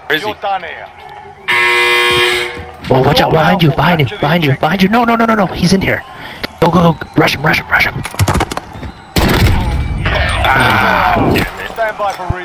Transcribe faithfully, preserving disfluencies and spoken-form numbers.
Where is he? You're done here. Oh, watch out, behind you, behind you, behind you, behind you. No, no, no, no, no, he's in here. Go, go, go, rush him, rush him, rush him. Yeah. Stand by for re